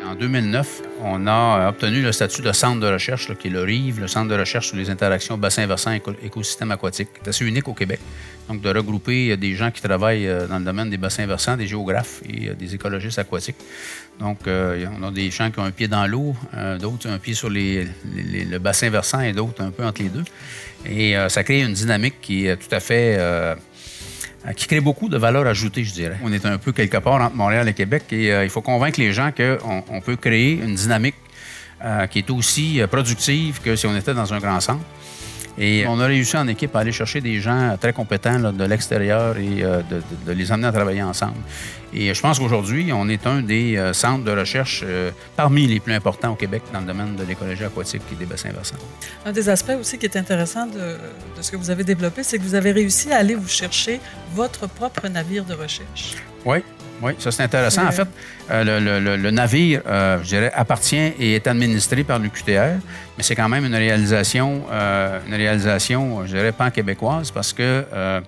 En 2009, on a obtenu le statut de centre de recherche, là, qui est le RIV, le centre de recherche sur les interactions bassin-versant écosystème aquatique. C'est assez unique au Québec. Donc, de regrouper des gens qui travaillent dans le domaine des bassins versants, des géographes et des écologistes aquatiques. Donc, on a des gens qui ont un pied dans l'eau, d'autres un pied sur le bassin versant et d'autres un peu entre les deux. Et ça crée une dynamique qui est tout à fait... qui crée beaucoup de valeur ajoutée, je dirais. On est un peu quelque part entre Montréal et Québec et il faut convaincre les gens qu'on peut créer une dynamique qui est aussi productive que si on était dans un grand centre. Et on a réussi en équipe à aller chercher des gens très compétents là, de l'extérieur et de les amener à travailler ensemble. Et je pense qu'aujourd'hui, on est un des centres de recherche parmi les plus importants au Québec dans le domaine de l'écologie aquatique et des bassins versants. Un des aspects aussi qui est intéressant de ce que vous avez développé, c'est que vous avez réussi à aller vous chercher votre propre navire de recherche. Oui. Oui, ça c'est intéressant. En fait, le navire, je dirais, appartient et est administré par l'UQTR, mais c'est quand même une réalisation, je dirais, pan-québécoise parce que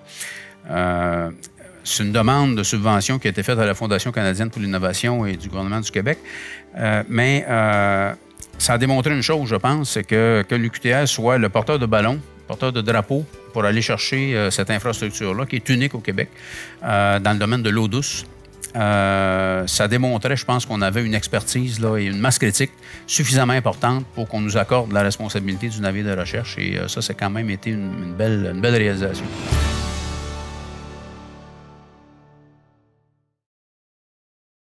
c'est une demande de subvention qui a été faite à la Fondation canadienne pour l'innovation et du gouvernement du Québec. Mais ça a démontré une chose, je pense, c'est que l'UQTR soit le porteur de ballon, porteur de drapeau pour aller chercher cette infrastructure-là qui est unique au Québec dans le domaine de l'eau douce. Ça démontrait, je pense, qu'on avait une expertise là, et une masse critique suffisamment importante pour qu'on nous accorde la responsabilité du navire de recherche. Et ça, c'est quand même été une belle réalisation.